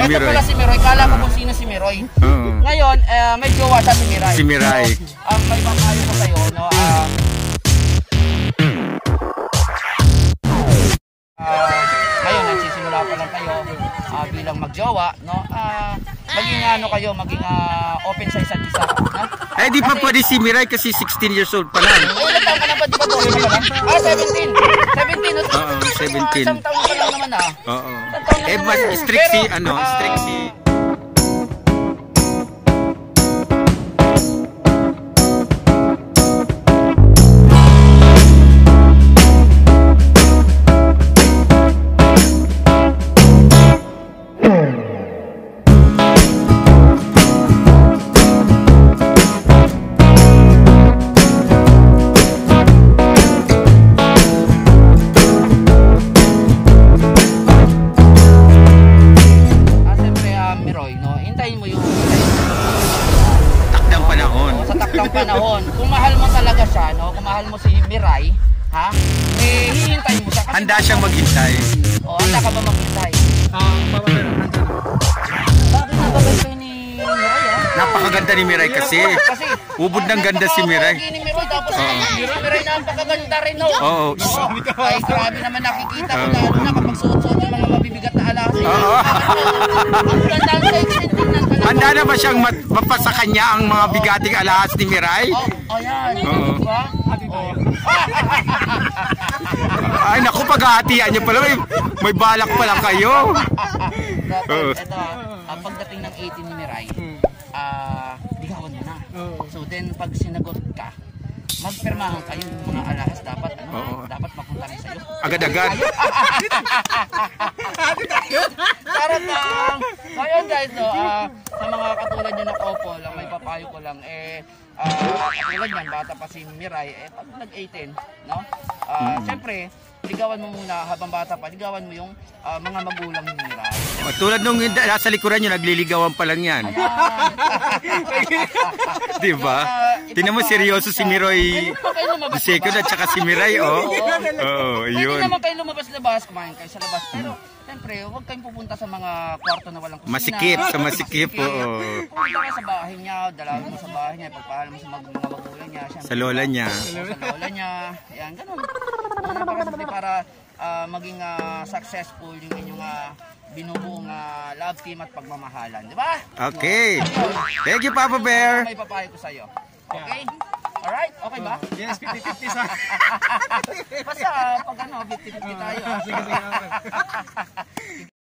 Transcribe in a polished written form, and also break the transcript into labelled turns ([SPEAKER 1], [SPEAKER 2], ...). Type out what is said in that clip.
[SPEAKER 1] Ito pala si Miroy. Kala ko kung sino si Miroy. Ngayon, may jowa siya si Miray.
[SPEAKER 2] Si Miray.
[SPEAKER 1] So, may papayo ko sa'yo, no? Ngayon, nagsisimula pa lang kayo bilang magjowa, no? Maging ano kayo, maging open sa isa't isa, no?
[SPEAKER 2] Eh, di pa pwede si Miray kasi 16 years old pa lang.
[SPEAKER 1] Ilan taon ka na ba? Di ba 12 ka lang? 17. 17, no?
[SPEAKER 2] Oo, 17.
[SPEAKER 1] Isang taon ka lang naman,
[SPEAKER 2] Oo. Eh, mas strict si, strict si...
[SPEAKER 1] panahon. Kung mahal mo talaga siya, no? Kung mahal mo si Miray, ha? Eh, hihintay mo siya.
[SPEAKER 2] Handa siyang maghintay.
[SPEAKER 1] O, handa ka ba maghintay?
[SPEAKER 2] Bakit
[SPEAKER 1] nababay kayo ni Miray,
[SPEAKER 2] Napakaganda ni Miray kasi. Ubod ng ganda si Miray.
[SPEAKER 1] Ni Miray, tapos Miray napakaganda rin, no?
[SPEAKER 2] Oo.
[SPEAKER 1] Ay, grabe naman nakikita ko lalo na kapag suot-suot yung mga mabibigat na alas.
[SPEAKER 2] Oo. Handa na ba siyang mapasa kanya ang mga bigating alahas ni Miray?
[SPEAKER 1] Oh, yan. Diba?
[SPEAKER 2] Ay, naku, paghahatian niyo pala. May balak pala kayo.
[SPEAKER 1] Ito, pagdating ng 18 ni Miray, ligawan mo na. So then, pag sinagot ka, magpirmahan kayo ng mga alahas dapat, dapat mapunta rin sa'yo.
[SPEAKER 2] Agad-agad.
[SPEAKER 1] Charot lang. Ngayon guys, no, sa mga katulad nyo na couple, may papayo ko lang, katulad yan, bata pa si Miray, pag nag-18, no? Siyempre, ligawan mo muna habang bata pa, ligawan mo yung mga magulang ni Miray.
[SPEAKER 2] Tulad nung nasa likuran nyo, nagliligawan pa lang yan. Diba? Tinan mo, seryoso si Miroy Second at saka si Miray, Oo, yun.
[SPEAKER 1] Pwede naman kayo lumabas-labas, kumain kayo sa labas, pero siyempre, huwag kayong pupunta sa mga kwarto na walang kusina.
[SPEAKER 2] Masikip, sa masikip,
[SPEAKER 1] Pupunta ka sa bahay niya, dalawin mo sa bahay niya, pagpahalan mo sa mga magulang niya.
[SPEAKER 2] Sa lola niya.
[SPEAKER 1] Sa lola niya, yan, ganun. Napakasimple para maging successful yung inyong binubuong love team at pagmamahalan, di ba?
[SPEAKER 2] Okay. Thank you, Papa Bear.
[SPEAKER 1] May papayo ko sa'yo. Okay? Alright? Okay ba?
[SPEAKER 3] Yes, 50-50 sa.
[SPEAKER 1] Basta pag 50-50 tayo.